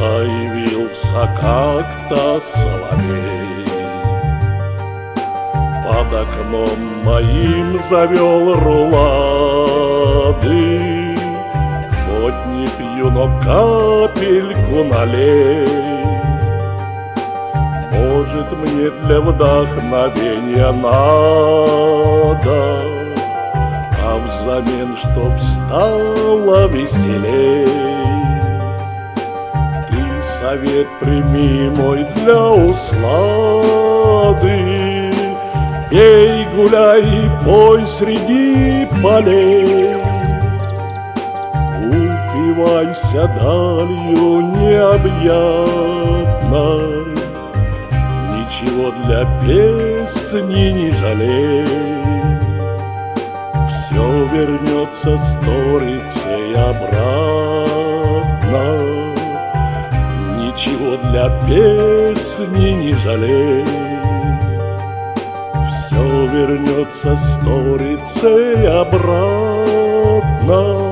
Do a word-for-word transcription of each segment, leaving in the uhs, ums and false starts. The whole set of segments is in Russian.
Появился как-то соловей, под окном моим завел рулады. Хоть не пью, но капельку налей. Может, мне для вдохновения надо, а взамен, чтоб стало веселей, ты совет прими мой для услады. Пей, гуляй и пой среди полей, упивайся далью необъятной, ничего для песни не жалей. Все вернется сторицей обратно, ничего для песни не жалей. Все вернется сторицей обратно.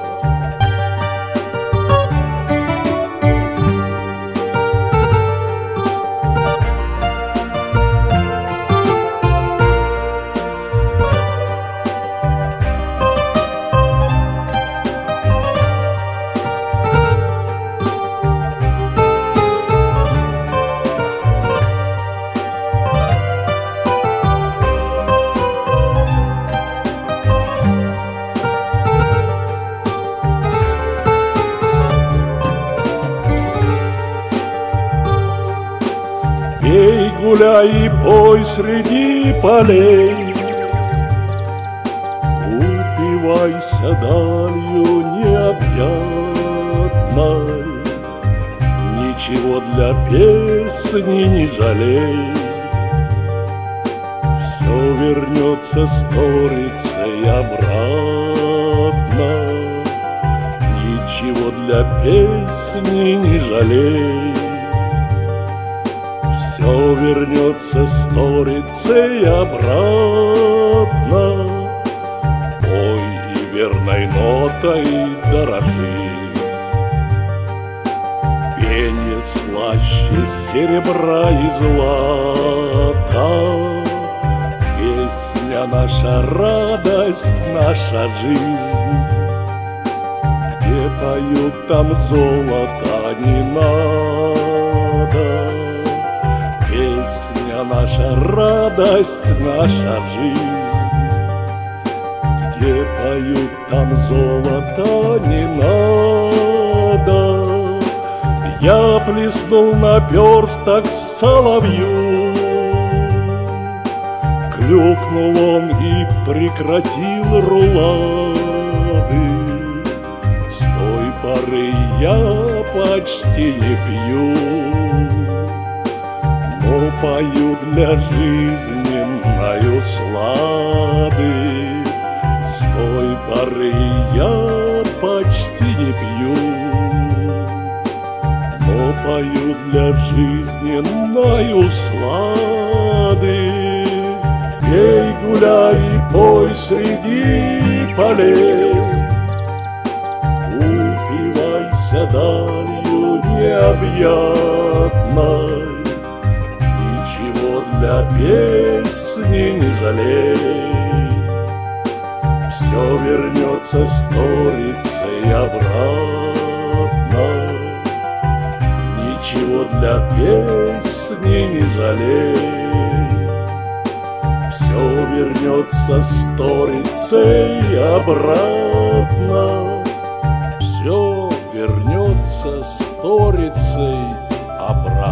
Пей, гуляй и пой среди полей, упивайся далью необъятной, ничего для песни не жалей. Все вернется сторицей обратно, ничего для песни не жалей. Все вернется сторицей обратно. Ой, и верной нотой дорожи, пенье слаще серебра и злата. Песня наша радость, наша жизнь, где поют, там золота не надо. Песня наша радость, наша жизнь, где поют, там золота не надо. Я плеснул наперсток соловью, клюкнул он и прекратил рулады. С той поры я почти не пью, но пою для жизни мною слады. С той поры я почти не пью, но пою для жизни мною слады. Пей, гуляй и пой среди полей, упивайся далью необъятной, для песни не жалей. Все вернется сторицей обратно, ничего для песни не жалей. Все вернется сторицей обратно, все вернется сторицей обратно.